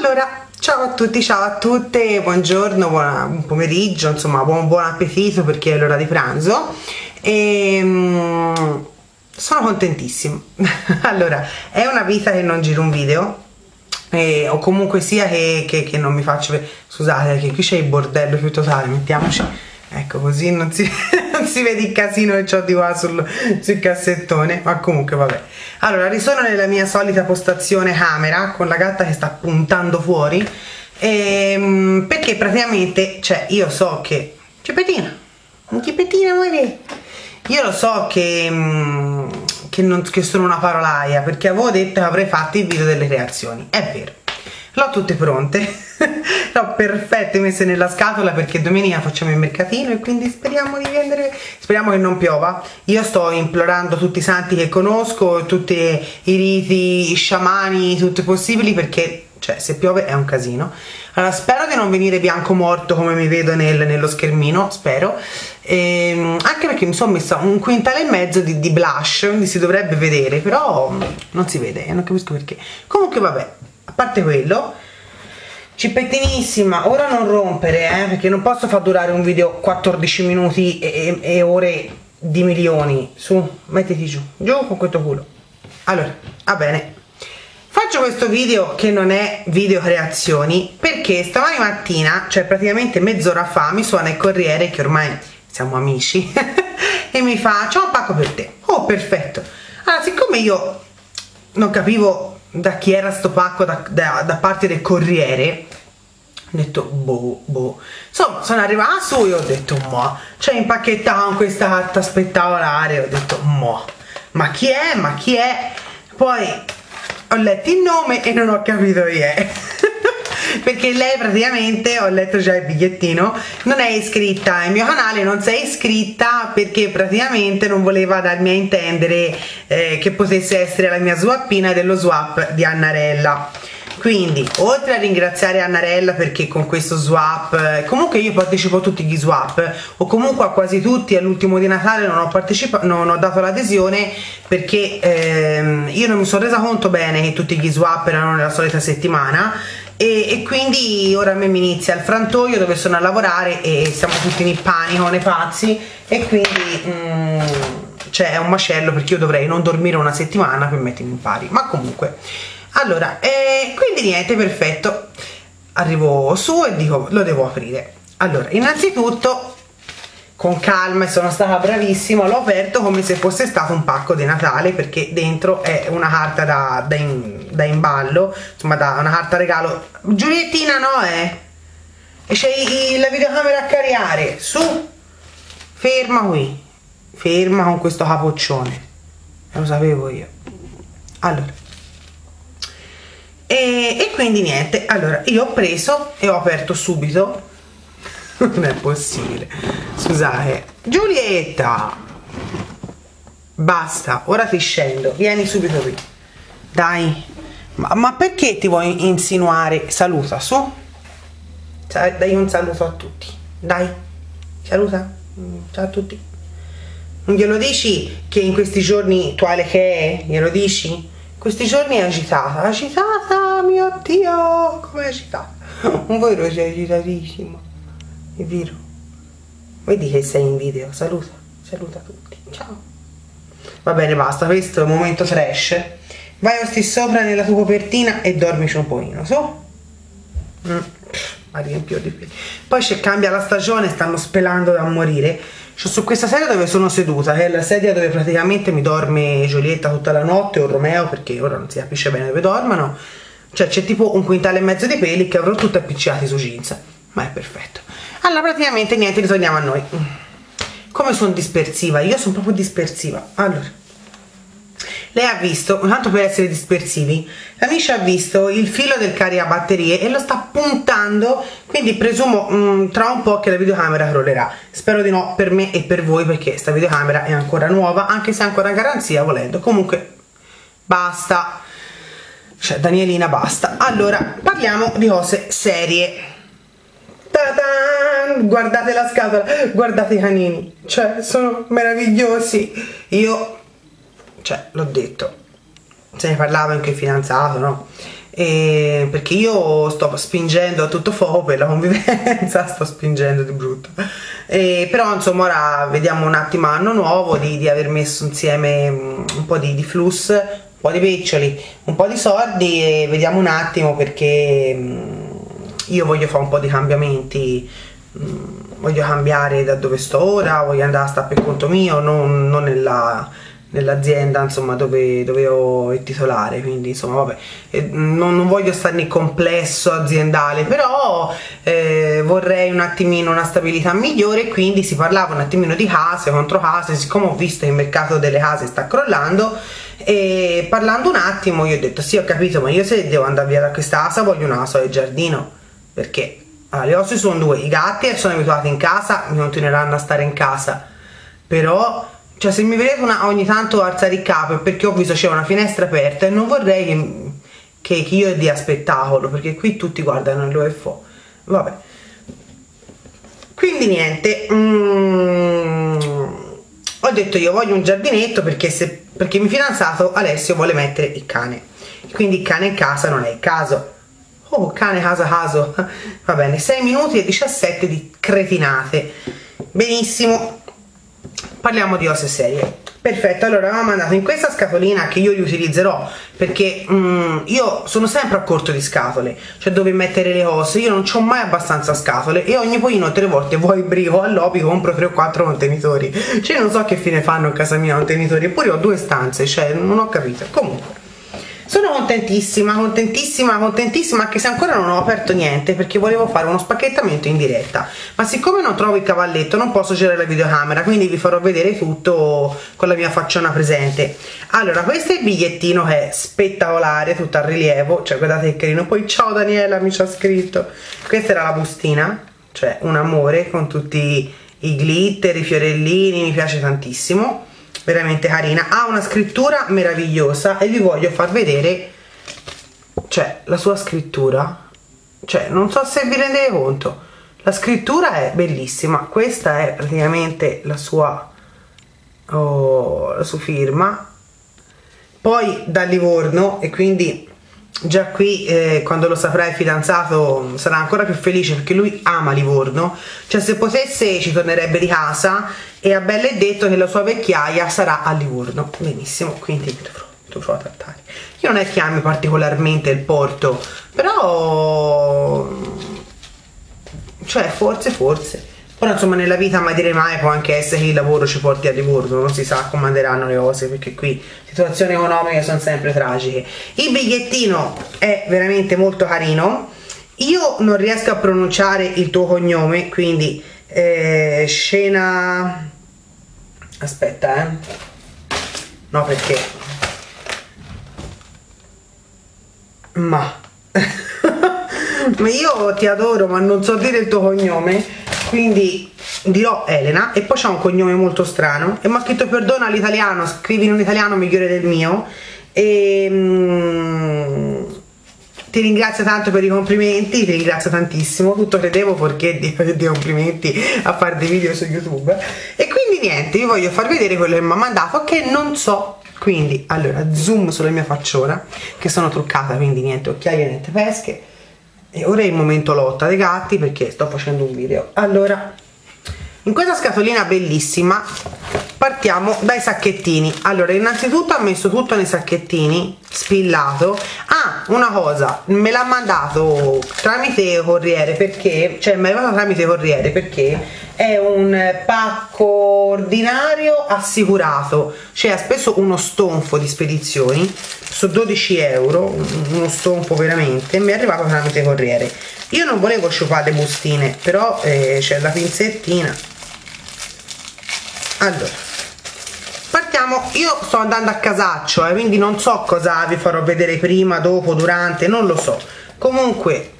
Allora, ciao a tutti, ciao a tutte, buongiorno, buon pomeriggio, insomma, buon appetito perché è l'ora di pranzo e sono contentissima. Allora, è una vita che non giro un video o comunque sia che non mi faccio vedere. Scusate, che qui c'è il bordello più totale, mettiamoci, ecco, così non si, non si vede il casino che ho di qua sul cassettone, ma comunque vabbè. Allora, risono nella mia solita postazione camera con la gatta che sta puntando fuori perché praticamente, cioè, io so che Cipettina, amore, io lo so che sono una parolaia, perché avevo detto che avrei fatto il video delle reazioni. È vero, l'ho tutte pronte, l'ho perfette messe nella scatola, perché domenica facciamo il mercatino e quindi speriamo di vendere, speriamo che non piova. Io sto implorando tutti i santi che conosco, tutti i riti, i sciamani, tutti possibili, perché cioè se piove è un casino. Allora spero di non venire bianco morto come mi vedo nello schermino, spero, anche perché mi sono messa 1,5 quintali di blush, quindi si dovrebbe vedere, però non si vede, non capisco perché. Comunque vabbè, a parte quello, Cipettinissima, ora non rompere, perché non posso far durare un video 14 minuti e ore di milioni. Su, mettiti giù con questo culo. Allora, va bene, faccio questo video che non è video creazioni perché stamani mattina, cioè praticamente mezz'ora fa, mi suona il corriere, che ormai siamo amici, e mi fa: c'ho un pacco per te. Oh, perfetto. Allora, siccome io non capivo da chi era sto pacco da parte del corriere, ho detto boh. Insomma, sono arrivata su e ho detto mo, cioè impacchettata con questa carta spettacolare, ho detto mo, ma chi è? Poi ho letto il nome e non ho capito chi è. Perché lei praticamente, ho letto già il bigliettino, non è iscritta al mio canale, non si è iscritta perché praticamente non voleva darmi a intendere che potesse essere la mia swappina dello swap di Annarella. Quindi, oltre a ringraziare Annarella perché con questo swap, comunque io partecipo a tutti gli swap, o comunque a quasi tutti, all'ultimo di Natale non ho dato l'adesione perché io non mi sono resa conto bene che tutti gli swap erano nella solita settimana, e quindi ora a me mi inizia il frantoio dove sono a lavorare e siamo tutti in panico, nei pazzi, e quindi cioè è un macello, perché io dovrei non dormire una settimana per mettermi in pari, ma comunque. Allora, quindi niente, perfetto, arrivo su e dico lo devo aprire. Allora, innanzitutto con calma, e sono stata bravissima, l'ho aperto come se fosse stato un pacco di Natale, perché dentro è una carta da imballo, insomma una carta regalo. Giuliettina, no, e c'è la videocamera a caricare, su, ferma qui, ferma con questo capoccione, lo sapevo io. Allora, e quindi niente, allora io ho preso e ho aperto subito. Non è possibile, scusate, Giulietta, basta, ora ti scendo, vieni subito qui, dai, ma perché ti vuoi insinuare? Saluta, su, dai un saluto a tutti, dai, saluta, ciao a tutti. Non glielo dici che in questi giorni tuale che è, glielo dici? Questi giorni è agitata, mio Dio, come è agitata, un vero, sei agitatissimo. È vero, vedi che sei in video, saluta tutti, ciao. Va bene, basta, questo è il momento trash. Vai sti sopra nella tua copertina e dormici un pochino, su. Ma riempio di più. Poi cambia la stagione, stanno spelando da morire. C'ho su questa sedia dove sono seduta, che è la sedia dove praticamente mi dorme Giulietta tutta la notte, o Romeo, perché ora non si capisce bene dove dormano. Cioè c'è tipo 1,5 quintali di peli che avrò tutti appiccicati su jeans, ma è perfetto. Allora praticamente niente, ritorniamo a noi. Come sono dispersiva? Io sono proprio dispersiva. Allora, lei ha visto, tanto per essere dispersivi, la Misha ha visto il filo del caricabatterie e lo sta puntando, quindi presumo tra un po' che la videocamera crollerà. Spero di no, per me e per voi, perché sta videocamera è ancora nuova, anche se è ancora a garanzia volendo. Comunque basta, cioè Danielina, basta. Allora, parliamo di cose serie. Ta-da! Guardate la scatola, guardate i canini, cioè sono meravigliosi. Io, cioè, l'ho detto, se ne parlava anche il fidanzato, no? perché io sto spingendo a tutto fuoco per la convivenza, sto spingendo di brutto, però insomma ora vediamo un attimo anno nuovo di aver messo insieme un po' di flus, un po' di piccioli, un po' di soldi, e vediamo un attimo, perché io voglio fare un po' di cambiamenti, voglio cambiare da dove sto ora, voglio andare a stare per conto mio, non nell'azienda insomma dove ho il titolare, quindi insomma vabbè, non voglio stare nel complesso aziendale, però vorrei un attimino una stabilità migliore, quindi si parlava un attimino di case contro case, siccome ho visto che il mercato delle case sta crollando, e parlando un attimo io ho detto sì, ho capito, ma io se devo andare via da questa casa voglio una casa del giardino, perché le ossa sono due, i gatti sono abituati in casa, mi continueranno a stare in casa, però cioè se mi vedete ogni tanto alzare il capo è perché ho visto c'è una finestra aperta e non vorrei che io dia spettacolo, perché qui tutti guardano l'UFO, vabbè. Quindi niente, ho detto io voglio un giardinetto, perché il mio fidanzato Alessio vuole mettere il cane, quindi il cane in casa non è il caso. Oh, cane casa caso, va bene, 6 minuti e 17 di cretinate, benissimo. Parliamo di cose serie. Perfetto, allora avevamo mandato in questa scatolina che io riutilizzerò, perché io sono sempre a corto di scatole, cioè dove mettere le cose, io non ho mai abbastanza scatole e ogni pochino 3 volte vuoi brico all'Opi compro 3 o 4 contenitori, cioè non so che fine fanno a casa mia contenitori, eppure ho 2 stanze, cioè non ho capito. Comunque sono contentissima, contentissima, contentissima, anche se ancora non ho aperto niente, perché volevo fare uno spacchettamento in diretta, ma siccome non trovo il cavalletto non posso girare la videocamera, quindi vi farò vedere tutto con la mia facciona presente. Allora, questo è il bigliettino che è spettacolare, tutto a rilievo, cioè guardate che carino, poi ciao Daniela mi ci ha scritto, questa era la bustina, cioè un amore con tutti i glitter, i fiorellini, mi piace tantissimo, veramente carina, ha una scrittura meravigliosa e vi voglio far vedere, cioè la sua scrittura, cioè non so se vi rendete conto, la scrittura è bellissima, questa è praticamente la sua firma, poi da Livorno, e quindi già qui quando lo saprà il fidanzato sarà ancora più felice, perché lui ama Livorno, cioè se potesse ci tornerebbe di casa, e a Bella è detto che la sua vecchiaia sarà a Livorno. Benissimo, quindi dovrò trattare. Io non è che ami particolarmente il porto, però cioè forse ora insomma nella vita mai dire mai, può anche essere che il lavoro ci porti a Livorno, non si sa come andranno le cose, perché qui situazioni economiche sono sempre tragiche. Il bigliettino è veramente molto carino, io non riesco a pronunciare il tuo cognome, quindi scena, aspetta no, perché ma ma io ti adoro ma non so dire il tuo cognome, quindi dirò Elena, e poi c'ha un cognome molto strano e mi ha scritto perdona all'italiano, scrivi in un italiano migliore del mio, e ti ringrazio tanto per i complimenti, ti ringrazio tantissimo, tutto credevo perché di complimenti a fare dei video su YouTube, e quindi niente, vi voglio far vedere quello che mi ha mandato, che non so. Quindi allora zoom sulla mia facciona che sono truccata, quindi niente occhiali, niente pesche, e ora è il momento lotta dei gatti perché sto facendo un video. Allora, in questa scatolina bellissima partiamo dai sacchettini. Allora, innanzitutto ha messo tutto nei sacchettini, spillato. Ah, una cosa, me l'ha mandato tramite corriere, perché cioè mi è arrivato tramite corriere perché è un pacco ordinario assicurato, cioè ha speso uno stonfo di spedizioni, su 12 euro, uno stonfo veramente, mi è arrivato tramite corriere. Io non volevo sciupare le bustine, però c'è la pinzettina. Allora, partiamo, io sto andando a casaccio, quindi non so cosa vi farò vedere prima, dopo, durante, non lo so. Comunque,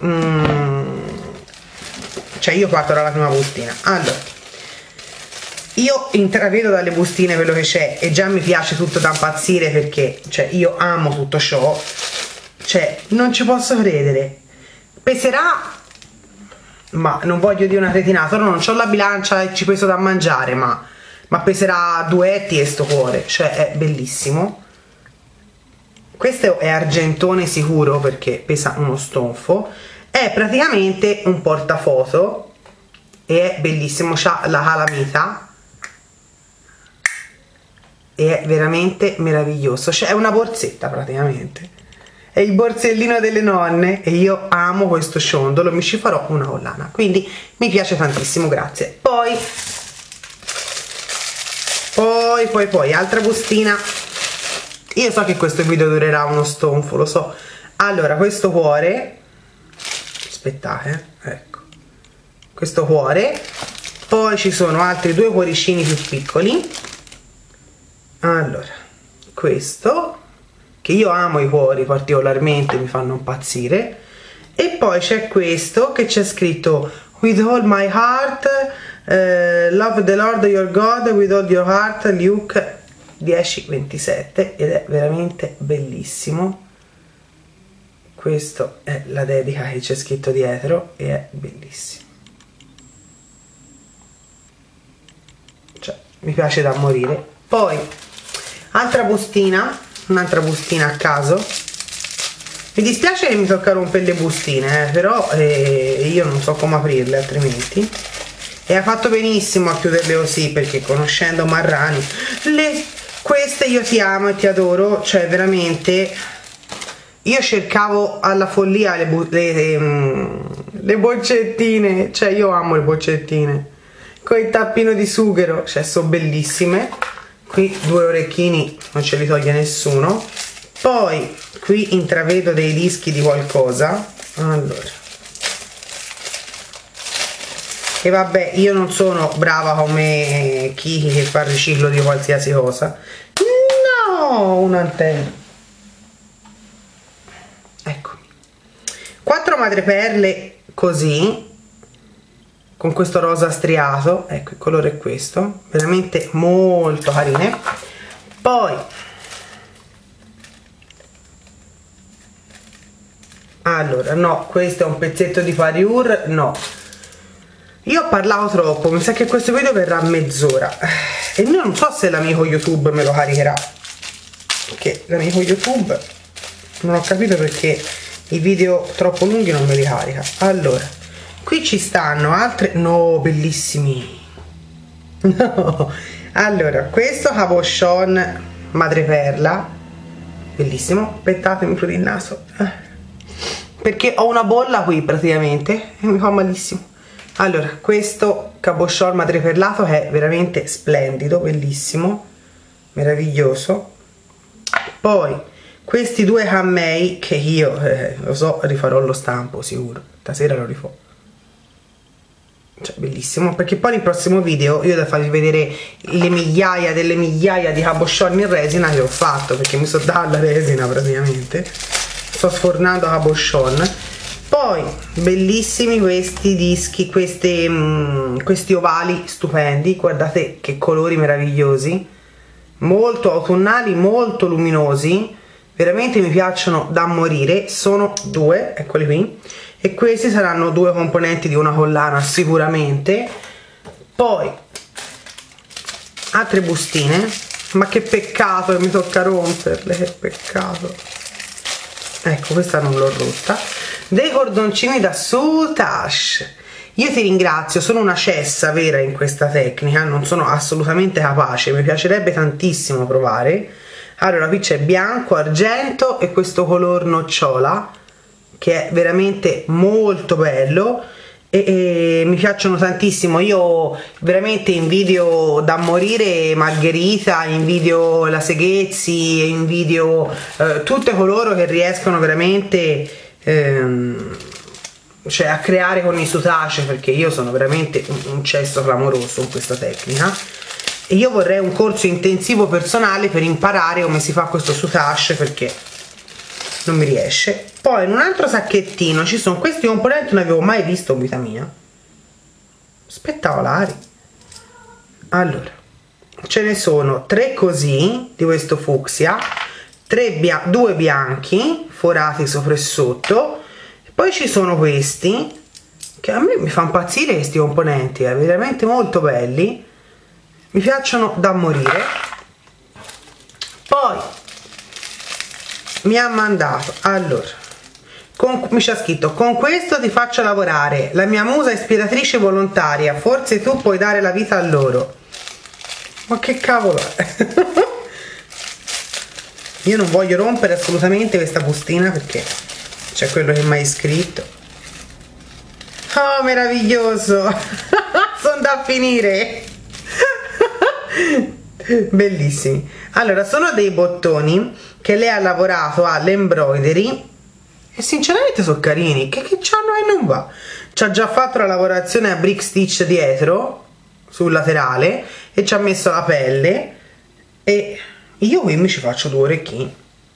cioè io parto dalla prima bustina. Allora, io intravedo dalle bustine quello che c'è e già mi piace tutto da impazzire, perché cioè io amo tutto ciò, cioè non ci posso credere. Peserà, ma non voglio dire una cretinata, ora non ho la bilancia e ci peso da mangiare, ma peserà 2 etti e sto cuore, cioè è bellissimo. questo è argentone sicuro perché pesa uno stonfo, è praticamente un portafoto e è bellissimo, c'ha la calamita e è veramente meraviglioso, cioè è una borsetta praticamente, è il borsellino delle nonne e io amo questo ciondolo, mi ci farò una collana, quindi mi piace tantissimo, grazie. Poi altra bustina. Io so che questo video durerà uno stonfo, lo so. Allora, questo cuore, aspettate, ecco, questo cuore, poi ci sono altri due cuoricini più piccoli. Allora, questo, che io amo i cuori particolarmente, mi fanno impazzire, e poi c'è questo che c'è scritto with all my heart, love the Lord your God with all your heart, Luke 10:27, ed è veramente bellissimo. Questo è la dedica che c'è scritto dietro e è bellissimo, cioè mi piace da morire. Poi altra bustina, un'altra bustina a caso. Mi dispiace che mi tocca rompere le bustine, però io non so come aprirle altrimenti, e ha fatto benissimo a chiuderle così, perché conoscendo Marrani, queste io ti amo e ti adoro, cioè veramente io cercavo alla follia le boccettine, cioè io amo le boccettine con il tappino di sughero, cioè sono bellissime. Qui due orecchini non ce li toglie nessuno. Poi qui intravedo dei dischi di qualcosa, allora, e vabbè, io non sono brava come Kiki che fa il riciclo di qualsiasi cosa. No, un'antenna, ecco, 4 madreperle così, con questo rosa striato, ecco il colore è questo, veramente molto carine. Poi allora, no, questo è un pezzetto di Pariur, no, io ho parlato troppo, mi sa che questo video verrà a mezz'ora e io non so se l'amico YouTube me lo caricherà, perché l'amico YouTube non ho capito perché i video troppo lunghi non me li carica. Allora, qui ci stanno altre, no, bellissimi, no. Allora, questo cabochon madreperla, bellissimo, aspettatemi per il naso, perché ho una bolla qui praticamente e mi fa malissimo. Allora, questo cabochon madreperlato è veramente splendido, bellissimo, meraviglioso. Poi questi due cammei che io lo so, rifarò lo stampo sicuro, stasera lo rifò, cioè bellissimo, perché poi nel prossimo video io devo farvi vedere le migliaia delle migliaia di cabochon in resina che ho fatto, perché mi so data la resina praticamente, sto sfornando cabochon. Poi bellissimi questi dischi, questi ovali stupendi, guardate che colori meravigliosi, molto autunnali, molto luminosi, veramente mi piacciono da morire. Sono due, eccoli qui, e questi saranno due componenti di una collana sicuramente. Poi altre bustine, ma che peccato che mi tocca romperle, che peccato. Ecco, questa non l'ho rotta. Dei cordoncini da Soutache. Io ti ringrazio, sono una cessa vera in questa tecnica, non sono assolutamente capace, mi piacerebbe tantissimo provare. Allora, qui c'è bianco, argento e questo color nocciola che è veramente molto bello e mi piacciono tantissimo. Io veramente invidio da morire Margherita, invidio la Seghezzi, invidio tutte coloro che riescono veramente cioè a creare con i Soutache, perché io sono veramente un cesso clamoroso in questa tecnica e io vorrei un corso intensivo personale per imparare come si fa questo Soutache, perché non mi riesce. Poi in un altro sacchettino ci sono questi componenti, non avevo mai visto in vita mia, spettacolari. Allora, ce ne sono 3 così di questo fucsia, 2 bianchi forati sopra e sotto, e poi ci sono questi che a me mi fanno impazzire, questi componenti, veramente molto belli, mi piacciono da morire. Poi mi ha mandato, allora, mi ci ha scritto: con questo ti faccio lavorare, la mia musa ispiratrice volontaria, forse tu puoi dare la vita a loro. Ma che cavolo è? Io non voglio rompere assolutamente questa bustina perché c'è quello che mi ha iscritto. Oh, meraviglioso! Sono da finire! Bellissimi. Allora, sono dei bottoni che lei ha lavorato all'embroidery e sinceramente sono carini. Che c'hanno e non va. Ci ha già fatto la lavorazione a brick stitch dietro sul laterale e ci ha messo la pelle, e io qui mi ci faccio due orecchini.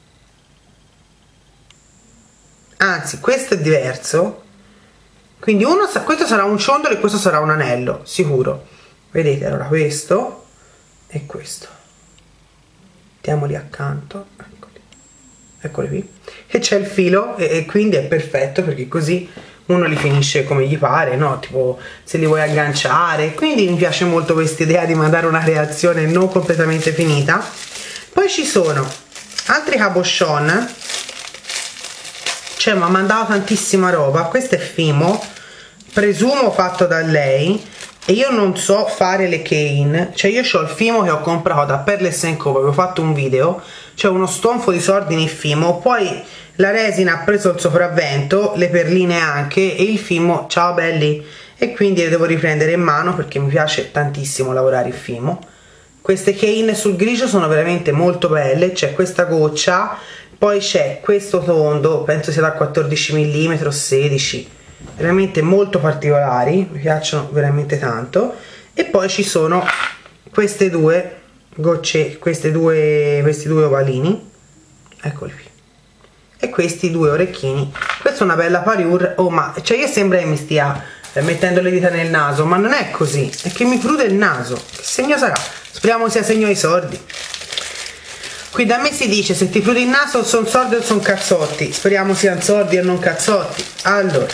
Anzi, questo è diverso, quindi questo sarà un ciondolo e questo sarà un anello sicuro. Vedete, allora questo e questo, mettiamoli accanto, eccoli qui, e c'è il filo e quindi è perfetto perché così uno li finisce come gli pare, no? Tipo se li vuoi agganciare. Quindi mi piace molto questa idea di mandare una creazione non completamente finita. Poi ci sono altri cabochon, cioè mi ha mandato tantissima roba. Questo è Fimo, presumo fatto da lei, e io non so fare le cane, cioè io ho il Fimo che ho comprato da Pearl & Co, avevo fatto un video, cioè uno stonfo di sordini Fimo, poi la resina ha preso il sopravvento, le perline anche, e il Fimo, ciao belli, e quindi le devo riprendere in mano perché mi piace tantissimo lavorare il Fimo. Queste cane sul grigio sono veramente molto belle, c'è questa goccia, poi c'è questo tondo, penso sia da 14 mm o 16, veramente molto particolari, mi piacciono veramente tanto. E poi ci sono queste due gocce, questi due ovalini, eccoli qui, e questi due orecchini. Questa è una bella parure. Oh, ma cioè io sembra che mi stia mettendo le dita nel naso, ma non è così, è che mi prude il naso. Che segno sarà? Speriamo sia segno ai sordi. Qui da me si dice: se ti prude il naso sono sordi o sono cazzotti. Speriamo siano sordi e non cazzotti. Allora,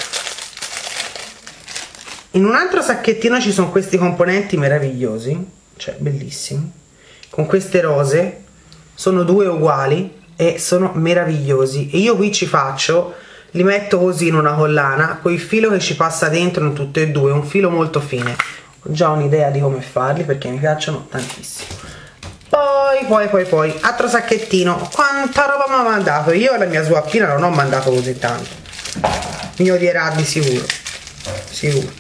in un altro sacchettino ci sono questi componenti meravigliosi, cioè bellissimi, con queste rose, sono due uguali e sono meravigliosi. E io qui ci faccio, li metto così in una collana con il filo che ci passa dentro in tutte e due, un filo molto fine. Ho già un'idea di come farli perché mi piacciono tantissimo. Poi altro sacchettino. Quanta roba mi ha mandato. Io alla mia swappina non ho mandato così tanto, mi odierà di sicuro, sicuro.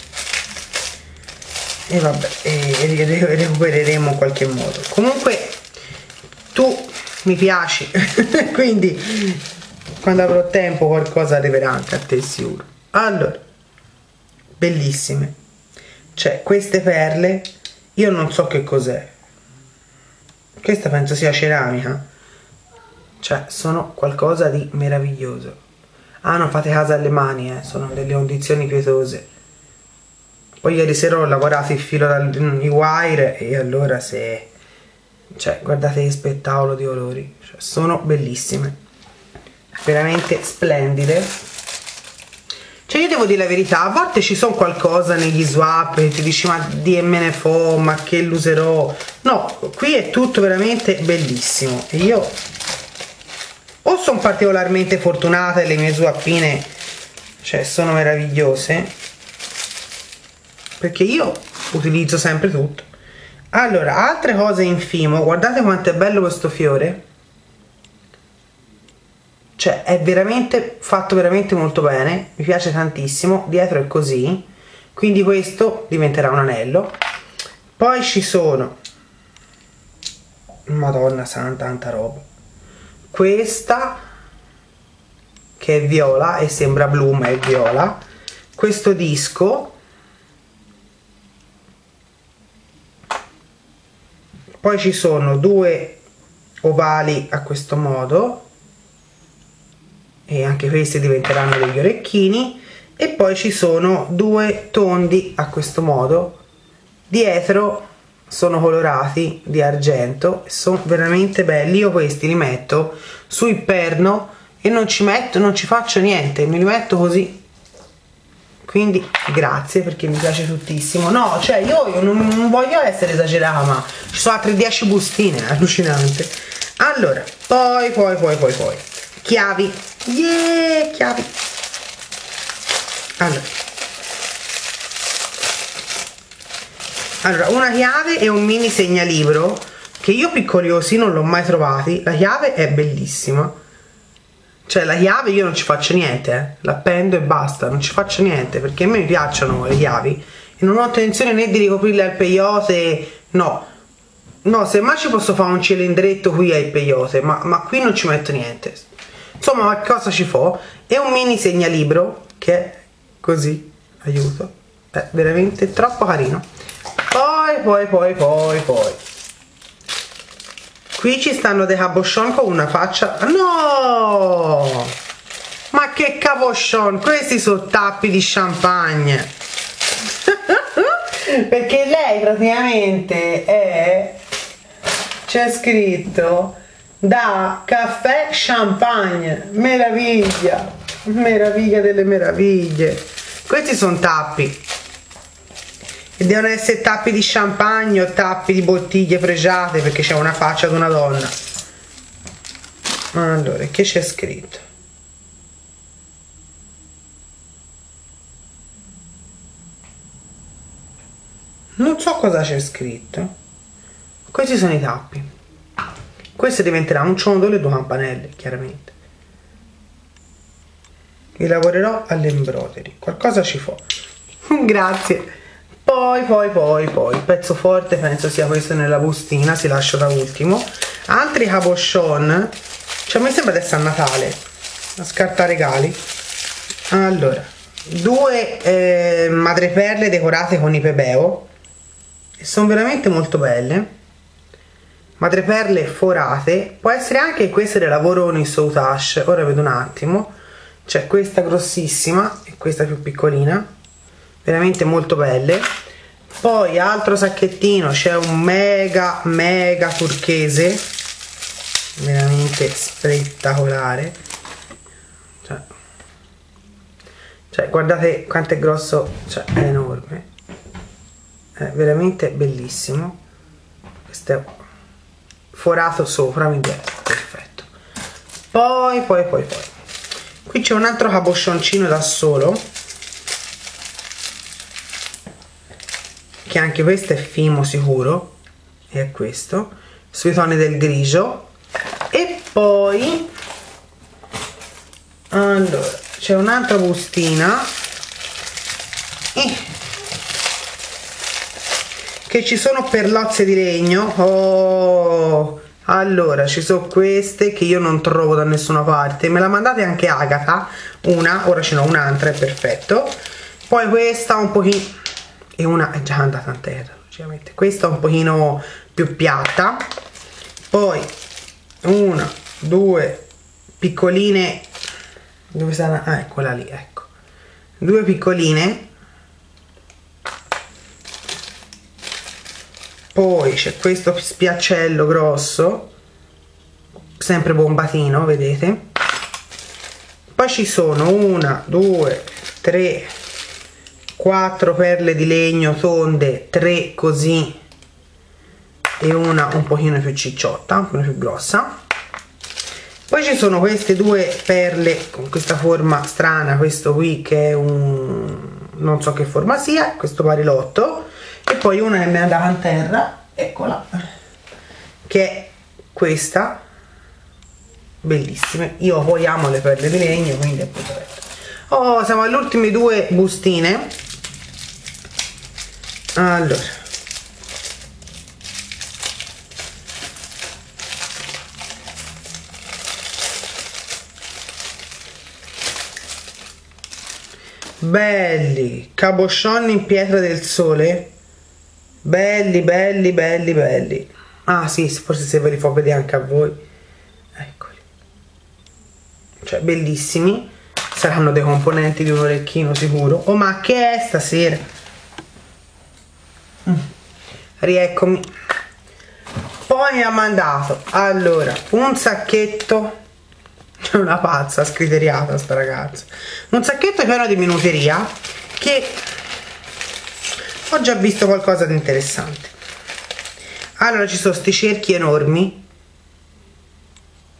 E vabbè, recupereremo in qualche modo. Comunque tu mi piaci quindi quando avrò tempo qualcosa arriverà anche a te sicuro. Allora, bellissime, cioè queste perle io non so che cos'è, questa penso sia ceramica, cioè sono qualcosa di meraviglioso. Ah, non fate caso alle mani, sono delle condizioni pietose. Poi ieri sera ho lavorato il filo dal wire e allora se, cioè guardate che spettacolo di colori, cioè, sono bellissime, veramente splendide. Cioè io devo dire la verità, a volte ci sono qualcosa negli swap che ti dici: ma me fo, ma che lo userò. No, qui è tutto veramente bellissimo e io o sono particolarmente fortunata e le mie swappine, cioè, sono meravigliose, perché io utilizzo sempre tutto. Allora, altre cose in Fimo, guardate quanto è bello questo fiore, cioè è veramente fatto veramente molto bene, mi piace tantissimo. Dietro è così, quindi questo diventerà un anello. Poi ci sono, madonna santa, tanta roba, questa che è viola e sembra blu ma è viola, questo disco, poi ci sono due ovali a questo modo e anche questi diventeranno degli orecchini, e poi ci sono due tondi a questo modo, dietro sono colorati di argento, sono veramente belli. Io questi li metto sul perno e non ci faccio niente, me li metto così. Quindi grazie, perché mi piace tuttissimo. No, cioè io non voglio essere esagerata, ma ci sono altre 10 bustine, allucinante. Allora, poi chiavi, yeah, chiavi. Allora, una chiave e un mini segnalibro che io piccoliosi non l'ho mai trovati. La chiave è bellissima, cioè la chiave io non ci faccio niente, l'appendo e basta, non ci faccio niente perché a me mi piacciono le chiavi e non ho intenzione né di ricoprirle al peyote, no, semmai ci posso fare un cilindretto qui al peyote, ma qui non ci metto niente. Insomma, ma cosa ci fa? E un mini segnalibro che è così, aiuto, è veramente troppo carino. Poi qui ci stanno dei cabochon con una faccia, no, ma che cabochon, questi sono tappi di champagne. Perché lei praticamente è, c'è scritto da caffè champagne, meraviglia, meraviglia delle meraviglie. Questi sono tappi e devono essere tappi di champagne o tappi di bottiglie pregiate perché c'è una faccia di una donna. Allora, che c'è scritto? Non so cosa c'è scritto. Questi sono i tappi. Questo diventerà un ciondolo e due campanelle, chiaramente. Li lavorerò all'embroidery. Qualcosa ci fa. Grazie. Poi, pezzo forte penso sia questo nella bustina, si lascia da ultimo. Altri cabochon, cioè a me sembra di essere a Natale, a scartaregali. Allora, due madreperle decorate con i pebeo, e sono veramente molto belle. Madreperle forate, può essere anche queste del lavoroni Soutache, ora vedo un attimo. C'è questa grossissima e questa più piccolina, veramente molto belle. Poi altro sacchettino, c'è un mega turchese, veramente spettacolare, cioè guardate quanto è grosso, cioè è enorme, è veramente bellissimo. Questo è forato sopra, mi piace, perfetto. Poi qui c'è un altro cabochioncino da solo, che anche questo è Fimo sicuro, e è questo, sui toni del grigio. E poi allora c'è un'altra bustina che ci sono perlozze di legno. Oh, allora ci sono queste che io non trovo da nessuna parte, me la mandate anche Agatha, una, ora ce n'ho un'altra, è perfetto. Poi questa un pochino, e una è già andata a terra, logicamente. Questa un pochino più piatta. Poi una, due piccoline, dove stanno? Ah, eccola lì, ecco, due piccoline. Poi c'è questo spiaccello grosso, sempre bombatino, vedete. Poi ci sono una, due, tre, 4 perle di legno tonde, 3 così e una un pochino più cicciotta, un pochino più grossa. Poi ci sono queste due perle con questa forma strana, questo qui che è un, non so che forma sia, questo barilotto, e poi una che mi è andata in terra, eccola, che è questa, bellissima. Io poi amo le perle di legno, quindi è perfetto. Oh, siamo alle ultime due bustine. Allora, belli cabochon in pietra del sole, belli. Ah sì, forse se ve li fa vedere anche a voi, eccoli, cioè bellissimi. Saranno dei componenti di un orecchino sicuro. Oh, ma che è stasera? Rieccomi. Poi mi ha mandato allora un sacchetto, c'è una pazza scriteriata sta ragazza, un sacchetto pieno di minuteria che ho già visto qualcosa di interessante. Allora ci sono sti cerchi enormi,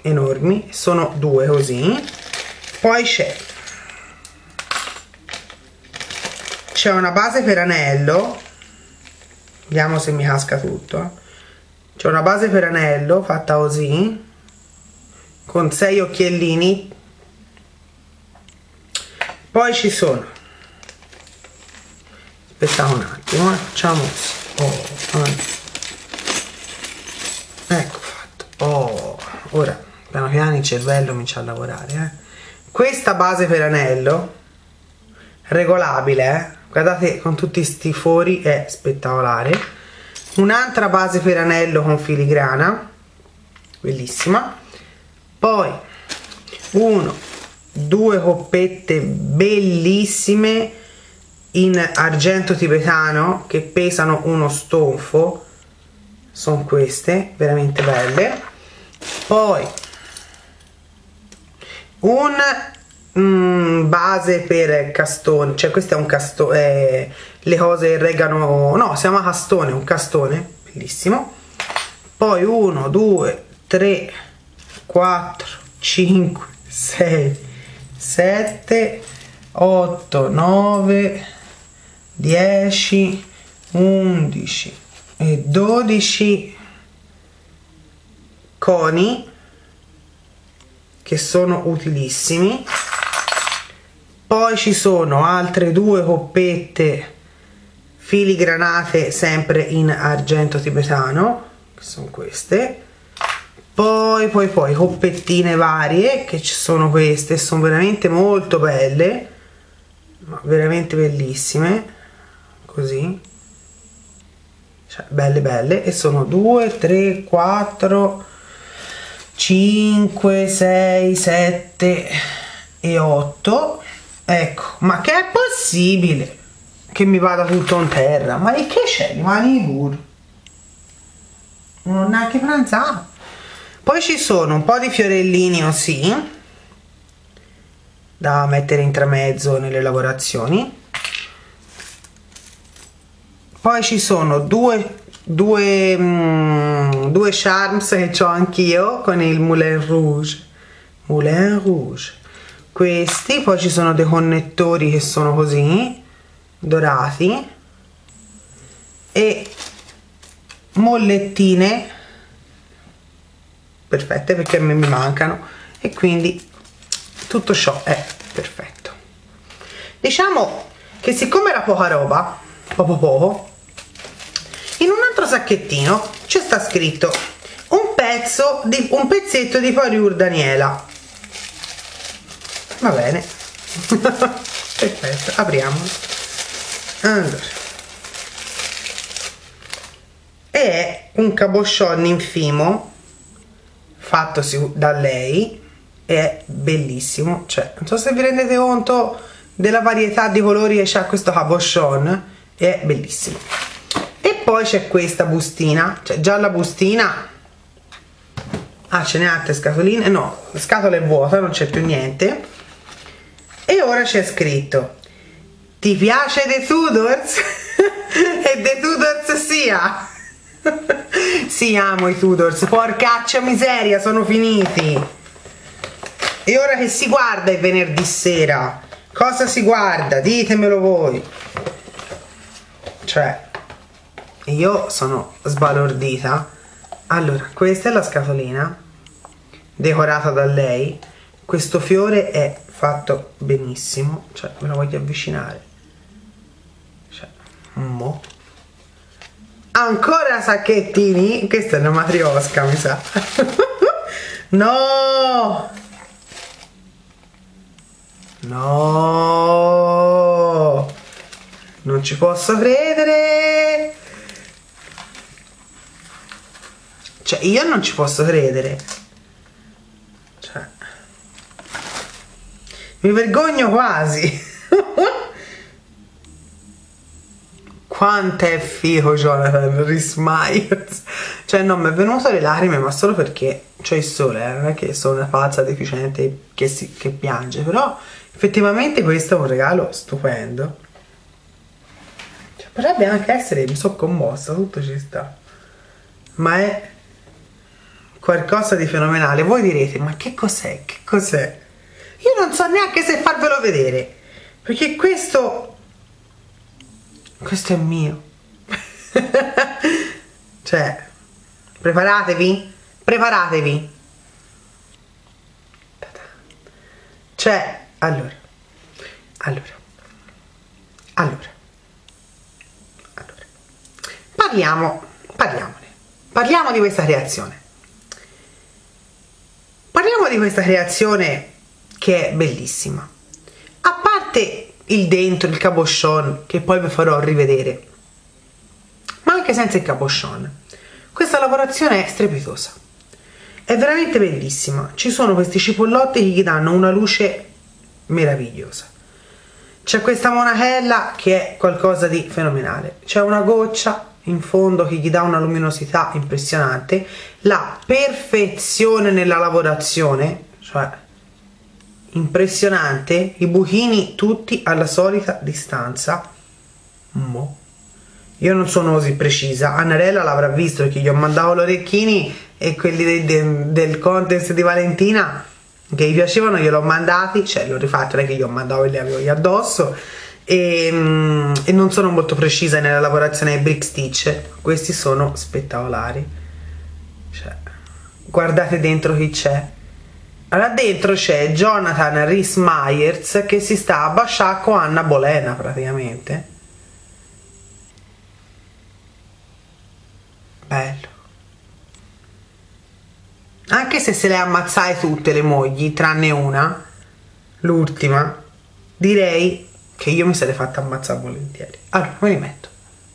enormi, sono due così. Poi c'è una base per anello, vediamo se mi casca tutto. C'è una base per anello fatta così, con 6 occhiellini. Poi ci sono, aspettate un attimo, facciamo ecco fatto. Ora piano piano il cervello comincia a lavorare. Questa base per anello regolabile, guardate, con tutti sti fori, è spettacolare. Un'altra base per anello con filigrana, bellissima. Poi 2 coppette bellissime in argento tibetano che pesano uno stonfo, sono queste veramente belle. Poi un base per castone, cioè questo è un castone, le cose regano, no, si chiama castone, un castone bellissimo. Poi 1 2 3 4 5 6 7 8 9 10 11 e 12 coni che sono utilissimi. Poi ci sono altre 2 coppette filigranate sempre in argento tibetano, che sono queste. Poi coppettine varie, che ci sono queste, sono veramente molto belle, ma veramente bellissime, così, cioè belle, e sono 2 3 4 5 6 7 e 8. Ecco, ma che è possibile che mi vada tutto in terra? Ma che c'è? Rimani pure, non ho neanche pranzato. Poi ci sono un po' di fiorellini così da mettere intramezzo nelle lavorazioni. Poi ci sono due charms che ho anch'io con il Moulin Rouge, questi. Poi ci sono dei connettori che sono così dorati e mollettine perfette perché a me mi mancano, e quindi tutto ciò è perfetto. Diciamo che siccome era poca roba, poco, in un altro sacchettino c'è sta scritto un pezzetto di Parure Daniela. Va bene. Perfetto, apriamolo. Allora, è un cabochon infimo fatto da lei, è bellissimo, cioè non so se vi rendete conto della varietà di colori che c'ha questo cabochon, è bellissimo. E poi c'è questa bustina, cioè già la bustina, ce n'è altre scatoline, no, la scatola è vuota, non c'è più niente. E ora c'è scritto: ti piace The Tudors? E The Tudors sia. Sì, amo i Tudors, porcaccia miseria, sono finiti. E ora che si guarda il venerdì sera? Cosa si guarda? Ditemelo voi. Cioè, io sono sbalordita. Allora, questa è la scatolina decorata da lei. Questo fiore è fatto benissimo, cioè me lo voglio avvicinare, cioè, ancora sacchettini. Questa è una matriosca, mi sa. No, non ci posso credere, cioè io non ci posso credere, cioè mi vergogno quasi. Quanto è figo Jonathan Rhys Meyers, cioè non mi è venuto le lacrime, ma solo perché c'è il sole, non è che sono una pazza deficiente che piange, però effettivamente questo è un regalo stupendo, cioè, potrebbe anche essere, mi sono commossa, tutto ci sta, ma è qualcosa di fenomenale. Voi direte, ma che cos'è? Che cos'è? Io non so neanche se farvelo vedere, perché questo è mio. Cioè, preparatevi, preparatevi. Cioè, allora, parliamo di questa creazione. Parliamo di questa creazione che è bellissima. A parte il dentro, il cabochon, che poi vi farò rivedere, ma anche senza il cabochon, questa lavorazione è strepitosa. È veramente bellissima. Ci sono questi cipollotti che gli danno una luce meravigliosa. C'è questa monachella che è qualcosa di fenomenale. C'è una goccia in fondo che gli dà una luminosità impressionante. La perfezione nella lavorazione, cioè impressionante. I buchini tutti alla solita distanza. Io non sono così precisa. Annarella l'avrà visto perché gli ho mandato gli orecchini e quelli del contest di Valentina che gli piacevano gliel'ho mandati, cioè l'ho rifatto, non è che gli ho mandato e li avevo io addosso, e non sono molto precisa nella lavorazione dei brick stitch. Questi sono spettacolari, cioè, guardate dentro chi c'è. Allora dentro c'è Jonathan Rhys Meyers che si sta a baciare con Anna Bolena praticamente. Bello. Anche se le ammazzate tutte le mogli, tranne una, l'ultima, direi che io mi sarei fatta ammazzare volentieri. Allora, me li metto.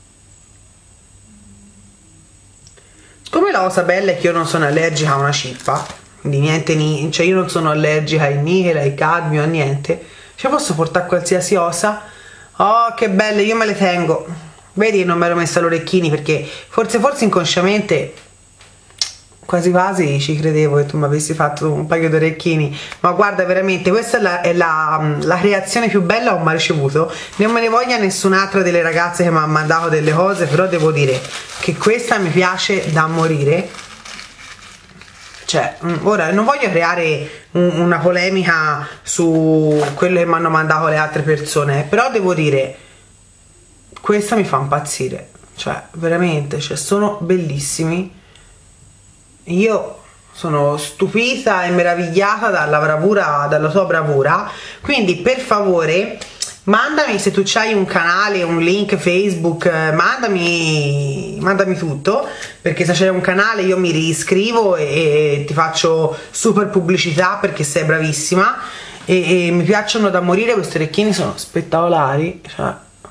Come la cosa bella è che io non sono allergica a una cippa, quindi niente, cioè io non sono allergica ai nichel, ai cadmio, a niente. Cioè posso portare qualsiasi osa. Oh, che belle, io me le tengo. Vedi che non mi ero messa gli orecchini perché forse inconsciamente quasi quasi ci credevo che tu mi avessi fatto un paio di orecchini, ma guarda, veramente questa è la creazione più bella che ho mai ricevuto. Non me ne voglia nessun'altra delle ragazze che mi hanno mandato delle cose, però devo dire che questa mi piace da morire. Cioè, ora non voglio creare una polemica su quello che mi hanno mandato le altre persone, però devo dire questa mi fa impazzire, cioè veramente, cioè, sono bellissimi. Io sono stupita e meravigliata dalla bravura, dalla tua bravura, quindi per favore mandami, se tu c'hai un canale, un link Facebook, mandami tutto, perché se c'è un canale io mi riscrivo e ti faccio super pubblicità perché sei bravissima e mi piacciono da morire. Questi orecchini sono spettacolari, cioè.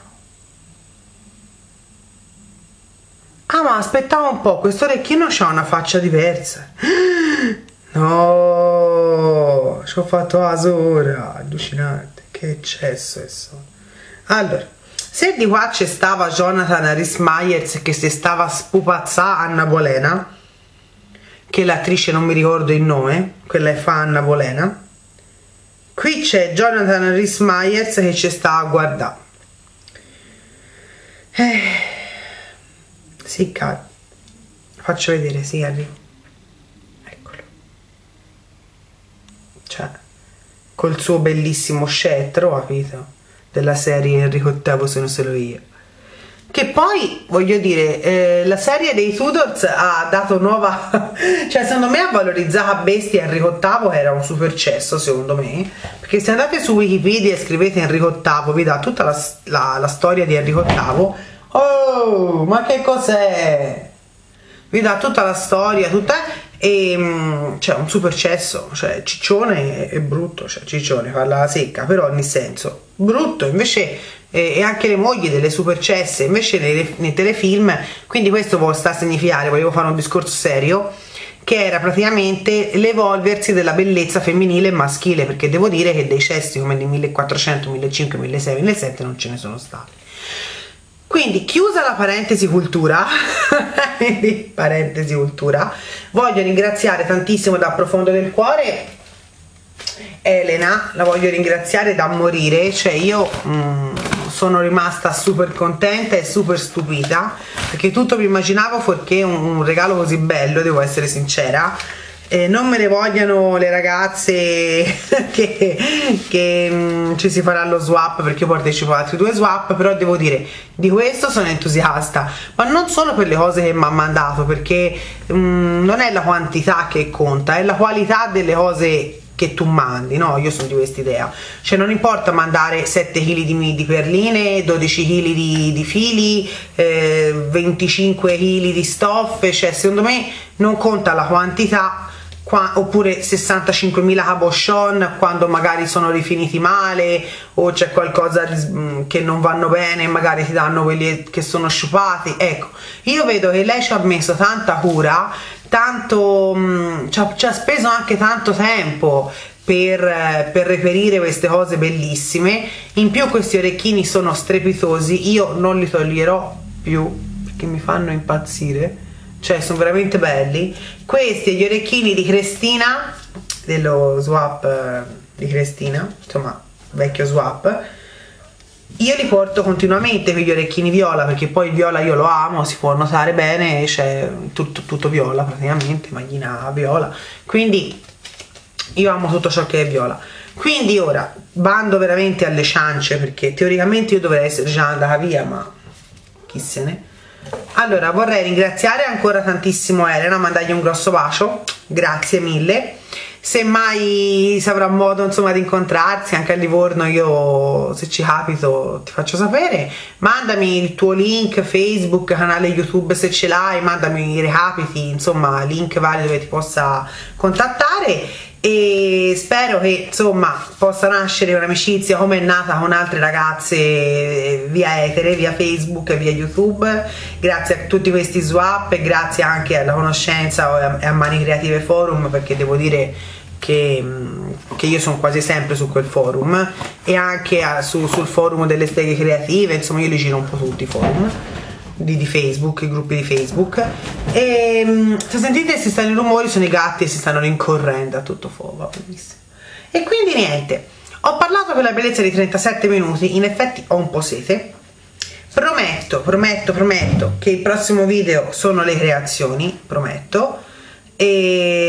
Ah, ma aspettavo un po', questo orecchino c'ha una faccia diversa. No, ci ho fatto la sora, allucinante, che eccesso è sono. Allora, se di qua c'è stava Jonathan Rhys Meyers che si stava spupazzà Anna Bolena, che l'attrice non mi ricordo il nome, quella che fa Anna Bolena, qui c'è Jonathan Rhys Meyers che ci sta a guardare. Sì, faccio vedere, sì, arrivo. Eccolo. Cioè, col suo bellissimo scettro, capito? Della serie Enrico VIII sono solo io. Che poi, voglio dire, la serie dei Tudors ha dato nuova... cioè, secondo me ha valorizzato a bestia Enrico VIII, che era un supercesso, secondo me. Perché se andate su Wikipedia e scrivete Enrico VIII, vi dà tutta la storia di Enrico VIII. Oh, ma che cos'è? Vi dà tutta la storia, e cioè un supercesso, cioè ciccione è brutto, cioè ciccione parla secca, però nel senso brutto, invece e anche le mogli delle supercesse, invece nei telefilm, quindi questo può sta a significare, volevo fare un discorso serio, che era praticamente l'evolversi della bellezza femminile e maschile, perché devo dire che dei cesti come nel 1400, 1500, 1600, 1700 non ce ne sono stati. Quindi chiusa la parentesi cultura, voglio ringraziare tantissimo dal profondo del cuore Elena, la voglio ringraziare da morire, cioè io sono rimasta super contenta e super stupita, perché tutto mi immaginavo fuorché un regalo così bello, devo essere sincera. Non me ne vogliano le ragazze che ci si farà lo swap, perché io partecipo ad altri 2 swap, però devo dire, di questo sono entusiasta, ma non solo per le cose che mi ha mandato, perché non è la quantità che conta, è la qualità delle cose che tu mandi, no? Io sono di questa idea, cioè non importa mandare 7 kg di perline, 12 kg di fili, 25 kg di stoffe, cioè secondo me non conta la quantità, oppure 65.000 cabochon quando magari sono rifiniti male o c'è qualcosa che non vanno bene, magari ti danno quelli che sono sciupati. Ecco, io vedo che lei ci ha messo tanta cura, tanto ci ha speso anche tanto tempo per reperire queste cose bellissime. In più questi orecchini sono strepitosi, io non li toglierò più perché mi fanno impazzire, cioè sono veramente belli. Questi gli orecchini di Cristina, dello swap di Cristina, insomma vecchio swap, io li porto continuamente con gli orecchini viola, perché poi il viola io lo amo, si può notare bene, c'è tutto viola praticamente, maglina viola, quindi io amo tutto ciò che è viola. Quindi ora bando veramente alle ciance, perché teoricamente io dovrei essere già andata via, ma chi se ne. Allora vorrei ringraziare ancora tantissimo Elena, mandargli un grosso bacio, grazie mille. Se mai si avrà modo insomma di incontrarsi anche a Livorno, io se ci capito ti faccio sapere. Mandami il tuo link Facebook, canale YouTube se ce l'hai, mandami i recapiti, insomma link vari dove ti possa contattare, e spero che insomma possa nascere un'amicizia come è nata con altre ragazze via etere, via Facebook e via YouTube, grazie a tutti questi swap e grazie anche alla conoscenza e a Mani Creative Forum, perché devo dire che io sono quasi sempre su quel forum, e anche sul forum delle streghe creative, insomma io li giro un po' tutti i forum di Facebook, i gruppi di Facebook. E se sentite si stanno i rumori sono i gatti e si stanno rincorrendo a tutto fuoco, bellissimo. E quindi niente, ho parlato per la bellezza di 37 minuti, in effetti ho un po' sete. Prometto che il prossimo video sono le creazioni, prometto. E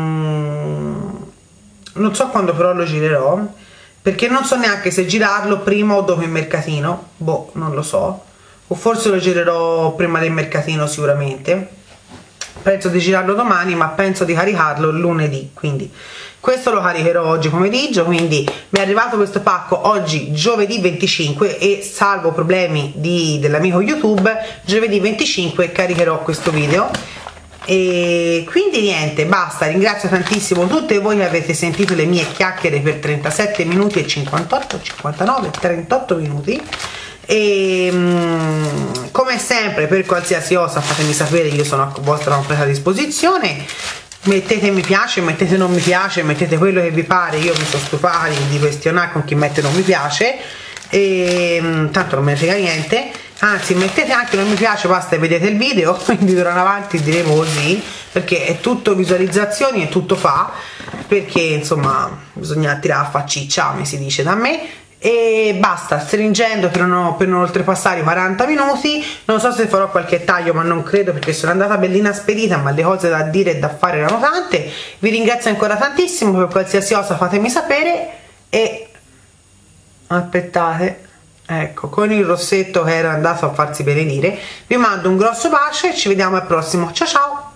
non so quando però lo girerò, perché non so neanche se girarlo prima o dopo il mercatino, boh, non lo so, o forse lo girerò prima del mercatino sicuramente. Penso di girarlo domani, ma penso di caricarlo lunedì, quindi questo lo caricherò oggi pomeriggio. Quindi mi è arrivato questo pacco oggi giovedì 25 e salvo problemi dell'amico YouTube, giovedì 25 caricherò questo video. E quindi niente, basta, ringrazio tantissimo tutte voi che avete sentito le mie chiacchiere per 37 minuti e 58, 59, 38 minuti. E come sempre, per qualsiasi cosa fatemi sapere, io sono a vostra completa disposizione. Mettete mi piace, mettete non mi piace, mettete quello che vi pare, io mi sono stufata di questionare con chi mette non mi piace, e tanto non me ne frega niente. Anzi, mettete anche non mi piace, basta e vedete il video, quindi d'ora in avanti diremo così, perché è tutto visualizzazioni e tutto fa, perché insomma bisogna tirare a facciccia, come si dice da me. E basta, stringendo per non oltrepassare i 40 minuti. Non so se farò qualche taglio, ma non credo, perché sono andata bellina spedita, ma le cose da dire e da fare erano tante. Vi ringrazio ancora tantissimo, per qualsiasi cosa fatemi sapere. E aspettate, ecco, con il rossetto che era andato a farsi benedire, vi mando un grosso bacio e ci vediamo al prossimo. Ciao ciao!